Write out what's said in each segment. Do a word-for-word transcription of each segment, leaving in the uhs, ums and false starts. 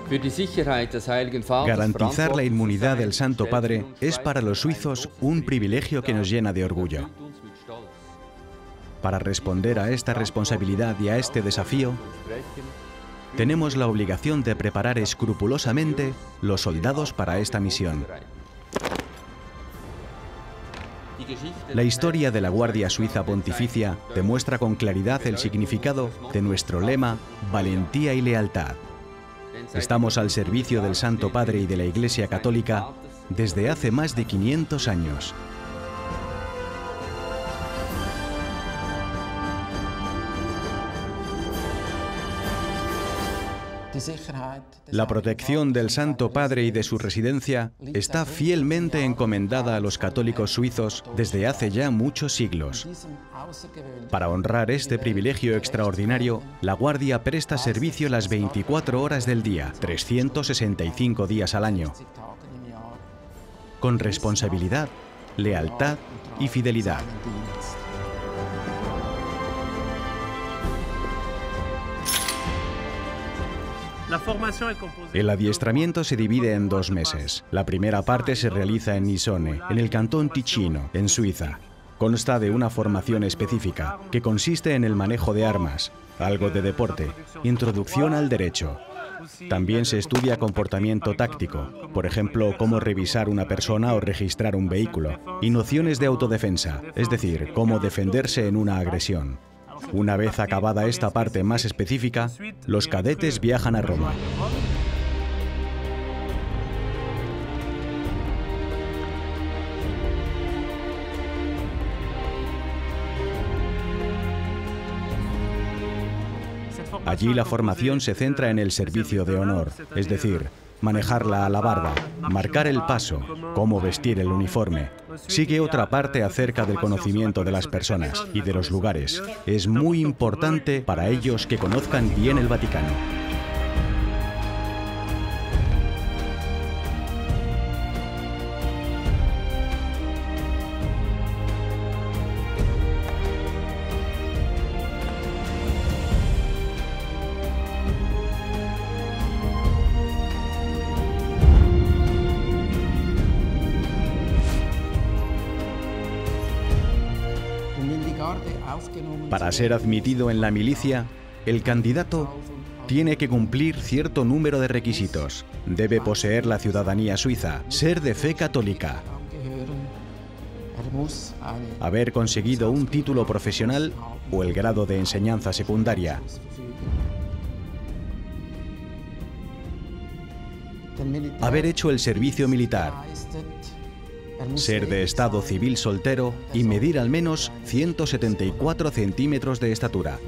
Garantizar la inmunidad del Santo Padre es para los suizos un privilegio que nos llena de orgullo. Para responder a esta responsabilidad y a este desafío, tenemos la obligación de preparar escrupulosamente los soldados para esta misión. La historia de la Guardia Suiza Pontificia demuestra con claridad el significado de nuestro lema Valentía y Lealtad. Estamos al servicio del Santo Padre y de la Iglesia Católica desde hace más de quinientos años. La protección del Santo Padre y de su residencia está fielmente encomendada a los católicos suizos desde hace ya muchos siglos. Para honrar este privilegio extraordinario, la Guardia presta servicio las veinticuatro horas del día, trescientos sesenta y cinco días al año, con responsabilidad, lealtad y fidelidad. El adiestramiento se divide en dos meses. La primera parte se realiza en Isone, en el cantón Ticino, en Suiza. Consta de una formación específica, que consiste en el manejo de armas, algo de deporte, introducción al derecho. También se estudia comportamiento táctico, por ejemplo, cómo revisar una persona o registrar un vehículo, y nociones de autodefensa, es decir, cómo defenderse en una agresión. Una vez acabada esta parte más específica, los cadetes viajan a Roma. Allí la formación se centra en el servicio de honor, es decir, manejar la alabarda, marcar el paso, cómo vestir el uniforme. Sigue otra parte acerca del conocimiento de las personas y de los lugares. Es muy importante para ellos que conozcan bien el Vaticano. Para ser admitido en la milicia, el candidato tiene que cumplir cierto número de requisitos. Debe poseer la ciudadanía suiza, ser de fe católica, haber conseguido un título profesional o el grado de enseñanza secundaria, haber hecho el servicio militar, ser de estado civil soltero y medir al menos ciento setenta y cuatro centímetros de estatura.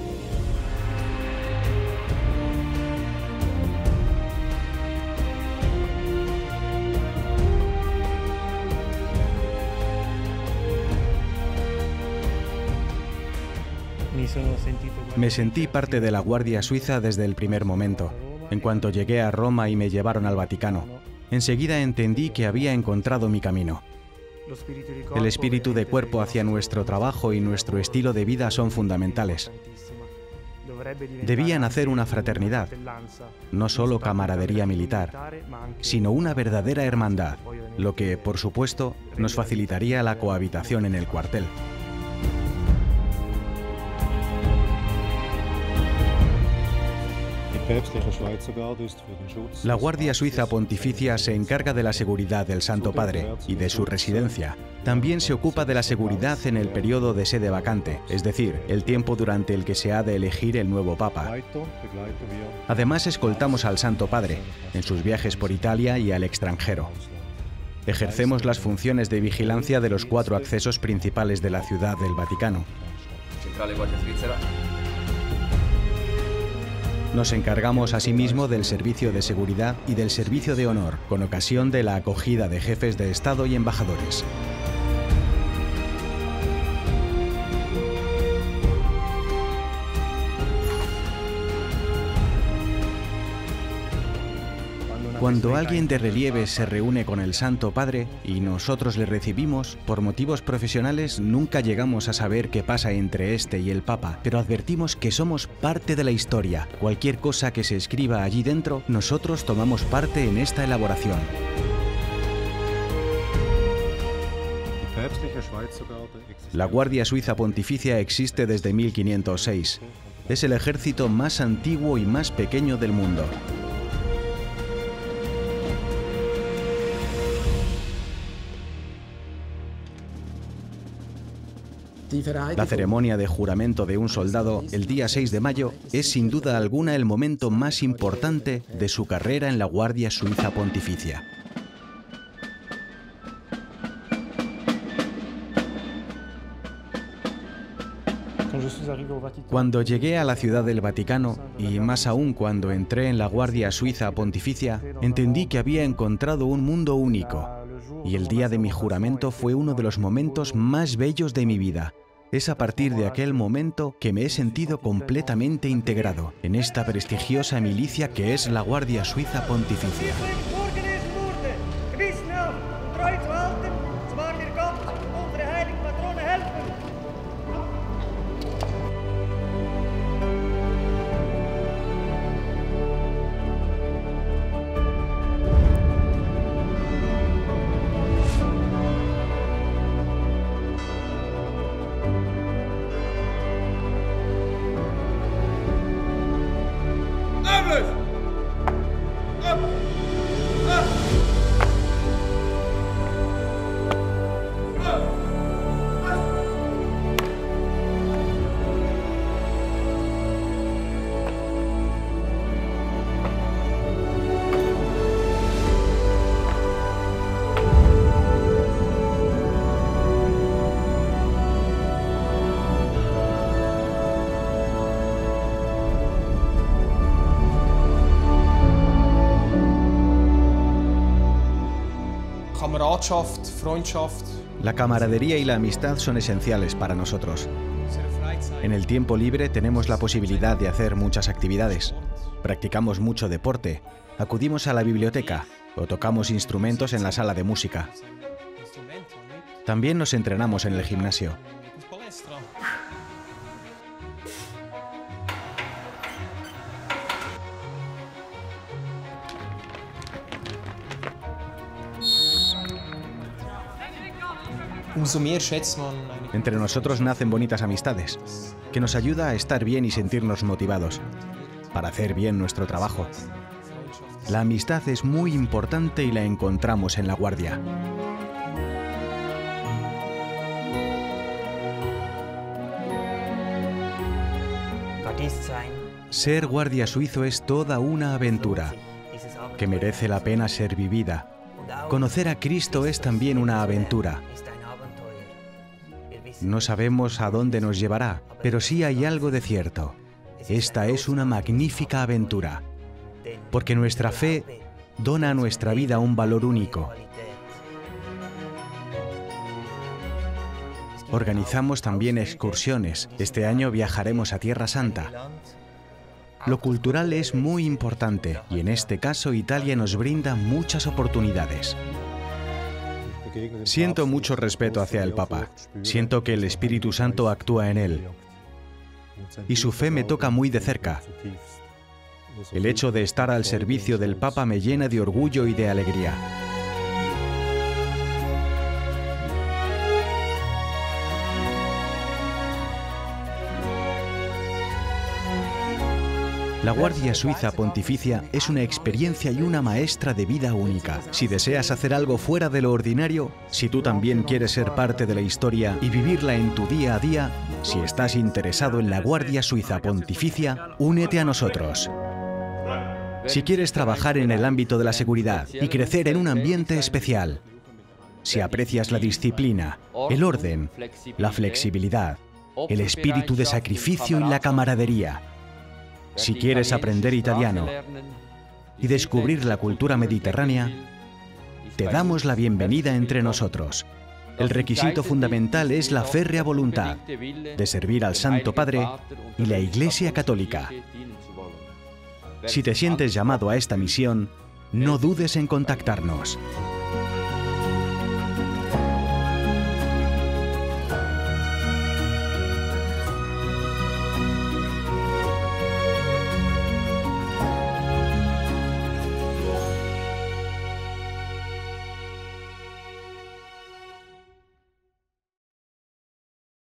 Me sentí parte de la Guardia Suiza desde el primer momento. En cuanto llegué a Roma y me llevaron al Vaticano, enseguida entendí que había encontrado mi camino. El espíritu de cuerpo hacia nuestro trabajo y nuestro estilo de vida son fundamentales. Debían hacer una fraternidad, no solo camaradería militar, sino una verdadera hermandad, lo que, por supuesto, nos facilitaría la cohabitación en el cuartel. La Guardia Suiza Pontificia se encarga de la seguridad del Santo Padre y de su residencia. También se ocupa de la seguridad en el periodo de sede vacante, es decir, el tiempo durante el que se ha de elegir el nuevo Papa. Además, escoltamos al Santo Padre en sus viajes por Italia y al extranjero. Ejercemos las funciones de vigilancia de los cuatro accesos principales de la ciudad del Vaticano. Nos encargamos asimismo del servicio de seguridad y del servicio de honor, con ocasión de la acogida de jefes de Estado y embajadores. Cuando alguien de relieve se reúne con el Santo Padre y nosotros le recibimos, por motivos profesionales nunca llegamos a saber qué pasa entre este y el Papa, pero advertimos que somos parte de la historia. Cualquier cosa que se escriba allí dentro, nosotros tomamos parte en esta elaboración. La Guardia Suiza Pontificia existe desde mil quinientos seis. Es el ejército más antiguo y más pequeño del mundo. La ceremonia de juramento de un soldado el día seis de mayo es sin duda alguna el momento más importante de su carrera en la Guardia Suiza Pontificia. Cuando llegué a la Ciudad del Vaticano, y más aún cuando entré en la Guardia Suiza Pontificia, entendí que había encontrado un mundo único. Y el día de mi juramento fue uno de los momentos más bellos de mi vida. Es a partir de aquel momento que me he sentido completamente integrado en esta prestigiosa milicia que es la Guardia Suiza Pontificia. La camaradería y la amistad son esenciales para nosotros. En el tiempo libre tenemos la posibilidad de hacer muchas actividades. Practicamos mucho deporte, acudimos a la biblioteca o tocamos instrumentos en la sala de música. También nos entrenamos en el gimnasio. Entre nosotros nacen bonitas amistades, que nos ayuda a estar bien y sentirnos motivados, para hacer bien nuestro trabajo. La amistad es muy importante y la encontramos en la Guardia. Ser guardia suizo es toda una aventura, que merece la pena ser vivida. Conocer a Cristo es también una aventura. No sabemos a dónde nos llevará, pero sí hay algo de cierto. Esta es una magnífica aventura, porque nuestra fe dona a nuestra vida un valor único. Organizamos también excursiones. Este año viajaremos a Tierra Santa. Lo cultural es muy importante y en este caso Italia nos brinda muchas oportunidades. Siento mucho respeto hacia el Papa. Siento que el Espíritu Santo actúa en él. Y su fe me toca muy de cerca. El hecho de estar al servicio del Papa me llena de orgullo y de alegría. La Guardia Suiza Pontificia es una experiencia y una maestra de vida única. Si deseas hacer algo fuera de lo ordinario, si tú también quieres ser parte de la historia y vivirla en tu día a día, si estás interesado en la Guardia Suiza Pontificia, únete a nosotros. Si quieres trabajar en el ámbito de la seguridad y crecer en un ambiente especial, si aprecias la disciplina, el orden, la flexibilidad, el espíritu de sacrificio y la camaradería, si quieres aprender italiano y descubrir la cultura mediterránea, te damos la bienvenida entre nosotros. El requisito fundamental es la férrea voluntad de servir al Santo Padre y la Iglesia Católica. Si te sientes llamado a esta misión, no dudes en contactarnos.